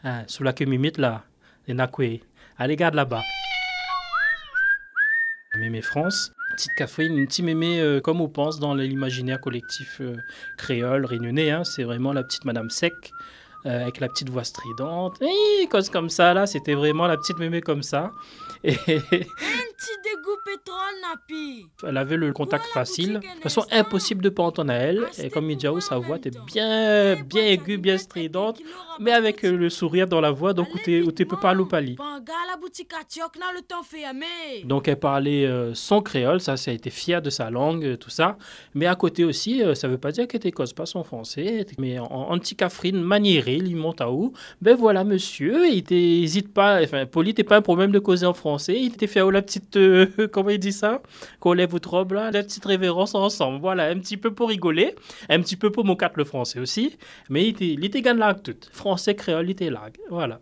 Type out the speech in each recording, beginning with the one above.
Hein, sous la queue mimite là, les Nakwe. Allez, garde là-bas. Mémé France, petite Catherine, une petite mémé comme on pense dans l'imaginaire collectif créole réunionnais. Hein, c'est vraiment la petite Madame Sec avec la petite voix stridente. Cause comme ça, là, c'était vraiment la petite mémé comme ça. Et Un petit dégoût pétrole, Napi. elle avait le contact facile. De toute façon, impossible de pas entendre à elle. Et comme il dit, sa voix était bien aiguë, bien stridente, mais avec le sourire dans la voix, donc où tu peux pas louper. Donc elle parlait son créole, ça a été fier de sa langue, tout ça. Mais à côté aussi, ça veut pas dire qu'elle cause pas son français, mais en petit cafrine maniéré, il monte à où. Ben voilà, monsieur, il n'hésite pas, enfin, poli, t'es pas un problème de causer en français. Il t'était fait la petite, comment il dit ça, qu'on lève votre robe là, la petite révérence ensemble. Voilà, un petit peu pour rigoler, un petit peu pour mon le français aussi, mais il était gagne la tout. Français, créole, il était là. Voilà.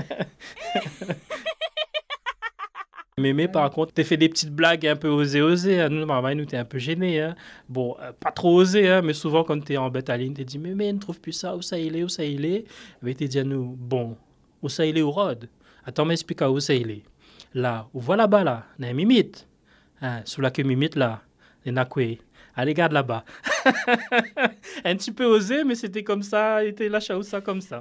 Mémé, par contre, t'as fait des petites blagues un peu osées. Hein. Nous, maman, nous, t'es un peu gênés. Hein. Bon, pas trop osé, hein, mais souvent, quand t'es en bête à ligne, t'es dit, Mémé, ne trouve plus ça, où ça il est. Mais t'es dit à nous, bon, où ça il est, au rod. Attends, m'explique où ça il est. Là, où voilà là-bas, là, il y a un mimite. Hein, sous la queue mimite, là, les Nakwe. Allez, garde là-bas. Un petit peu osé, mais c'était comme ça, il était lâché ou ça comme ça.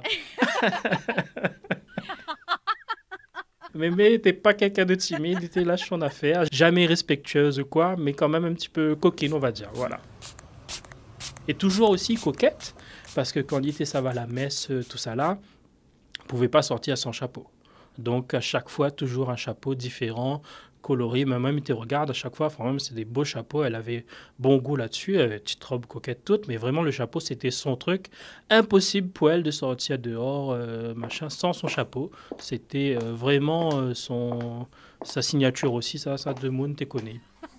Mais t'es pas quelqu'un de timide, il était lâche son affaire, jamais respectueuse ou quoi, mais quand même un petit peu coquine, on va dire, voilà. Et toujours aussi coquette, parce que quand il était ça va à la messe, tout ça là, on pouvait pas sortir sans chapeau. Donc à chaque fois, toujours un chapeau différent, coloré, même tu regardes à chaque fois, vraiment c'est des beaux chapeaux, elle avait bon goût là-dessus, elle avait une petite robe coquette toute, mais vraiment le chapeau c'était son truc, impossible pour elle de sortir dehors, machin, sans son chapeau, c'était vraiment sa signature aussi, ça de monde t'es connu.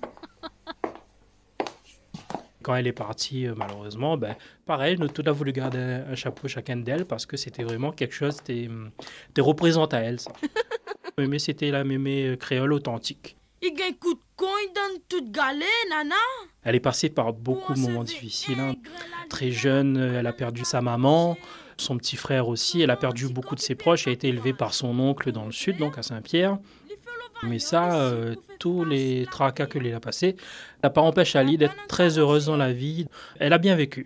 Quand elle est partie, malheureusement, ben, pareil, nous tout a voulu garder un chapeau chacun d'elle parce que c'était vraiment quelque chose, t'es représente à elle, ça. Mais c'était la mémé créole authentique. Il gagne coup de con, il donne toute galère, nana. Elle est passée par beaucoup de moments difficiles. Hein. Très jeune, elle a perdu sa maman, son petit frère aussi. Elle a perdu beaucoup de ses proches. Elle a été élevée par son oncle dans le sud, donc à Saint-Pierre. Mais ça, tous les tracas qu'elle a passés, ça n'a pas empêché Ali d'être très heureuse dans la vie. Elle a bien vécu.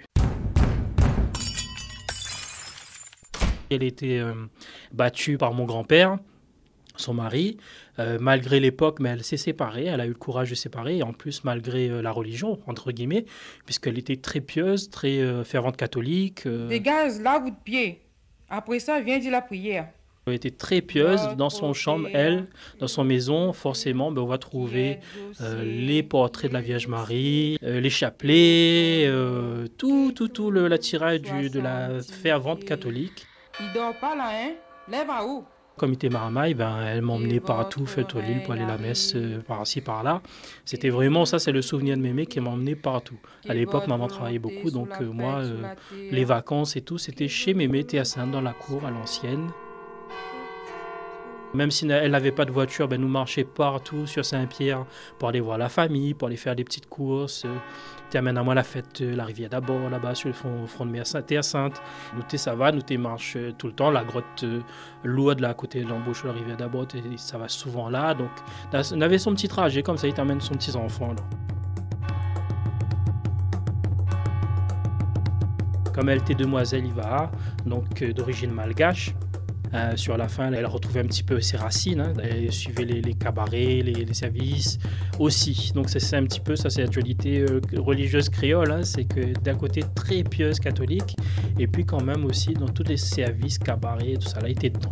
Elle a été battue par mon grand-père, son mari, malgré l'époque, mais elle s'est séparée, elle a eu le courage de se séparer, et en plus malgré la religion, entre guillemets, puisqu'elle était très pieuse, très fervente catholique. Dégage là, bout de pied. Après ça, viens dire la prière. Elle était très pieuse, dans son chambre, elle, dans son maison, forcément, on va trouver les portraits de la Vierge Marie, les chapelets, tout l'attirail de la fervente catholique. Il dort pas là, hein? Lève à haut. Comité Maramaille, elle m'emmenait partout, fait au Lille pour aller à la messe, par-ci, par-là. C'était vraiment, ça c'est le souvenir de mémé qui m'emmenait partout. À l'époque, maman travaillait beaucoup, donc moi, les vacances et tout, c'était chez mémé, Théa-Sainte, dans la cour, à l'ancienne. Même si elle n'avait pas de voiture, nous marchions partout sur Saint-Pierre pour aller voir la famille, pour aller faire des petites courses. Tu amènes à moi la fête, la rivière d'abord, là-bas, sur le front de mer Théa-Sainte. Nous, ça va, nous, marches tout le temps. La grotte lourde, là, à côté de l'embauche de la rivière d'abord, ça va souvent là. Donc, on avait son petit trajet, comme ça, il t'amène son petit enfant, là. Comme elle était demoiselle Iva, donc d'origine malgache, sur la fin, elle retrouvait un petit peu ses racines. Hein. Elle suivait les cabarets, les services aussi. Donc c'est un petit peu ça, c'est la dualité religieuse créole. Hein. C'est que d'un côté très pieuse catholique, et puis quand même aussi dans tous les services, cabarets, tout ça, là, elle était dedans.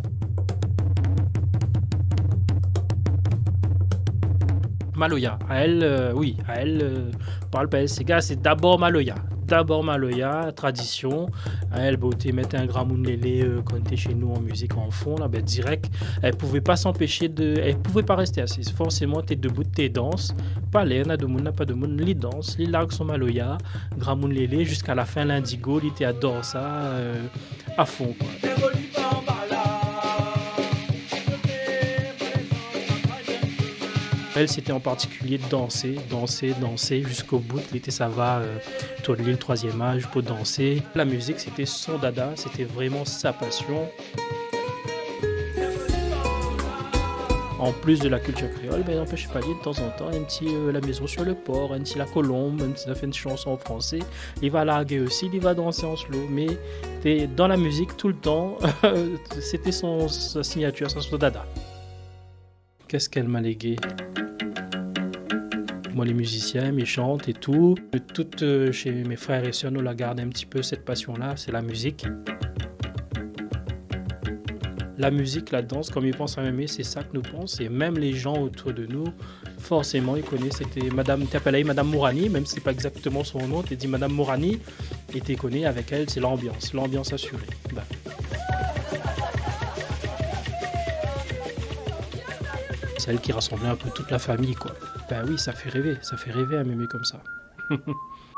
Maloya, à elle, oui, à elle, parle pas elle, ces gars, c'est d'abord Maloya. D'abord Maloya, tradition. Elle, beauté, mettait un gramoun lélé quand elle était chez nous en musique en fond, là, direct. Elle pouvait pas s'empêcher elle pouvait pas rester assise. Forcément, t'es debout, t'es danse. Pas l'air, n'a de monde, n'a pas de monde, les danse, les largues son Maloya, gramoun lélé, jusqu'à la fin, l'indigo, il était adore ça, à fond, quoi. Elle, c'était en particulier de danser jusqu'au bout. L'été, ça va, toi de l'île, 3e âge, pour danser. La musique, c'était son dada, c'était vraiment sa passion. En plus de la culture créole, ben, n'empêche pas de temps en temps, un petit La Maison sur le port, un petit La Colombe, même s'il a fait une chanson en français. Il va larguer aussi, il va danser en slow. Mais dans la musique tout le temps, c'était sa signature, son dada. Qu'est-ce qu'elle m'a légué? Moi, les musiciens, ils chantent et tout. Chez mes frères et sœurs, nous la gardons un petit peu cette passion-là, c'est la musique. La musique, la danse, comme ils pensent à Mémé, c'est ça que nous pensons. Et même les gens autour de nous, forcément, ils connaissent. C'était Madame, t'appelles Madame Mourani, même si c'est pas exactement son nom. Tu dis Madame Mourani, et tu connais avec elle, c'est l'ambiance assurée. Ben. C'est elle qui rassemblait un peu toute la famille, quoi. Ben oui, ça fait rêver un Mémé comme ça.